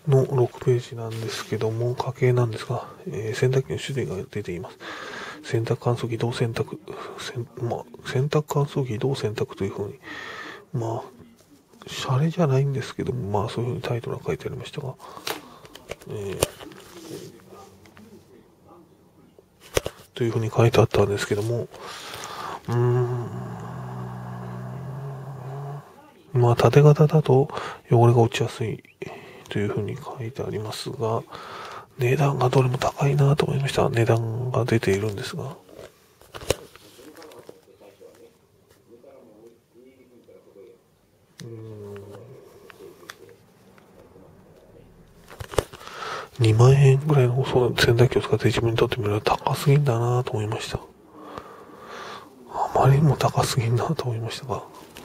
の6ページなんですけども、家計なんですが、洗濯機の種類が出ています。洗濯乾燥機どう洗濯、洗濯乾燥機どう洗濯というふうに、シャレじゃないんですけども、そういうふうにタイトルが書いてありましたが、というふうに書いてあったんですけども、縦型だと汚れが落ちやすいというふうに書いてありますが、値段がどれも高いなと思いました。値段が出ているんですが。2万円ぐらいの洗濯機を使って自分にとってみれば高すぎんだなと思いました。あまりにも高すぎんなと思いましたが。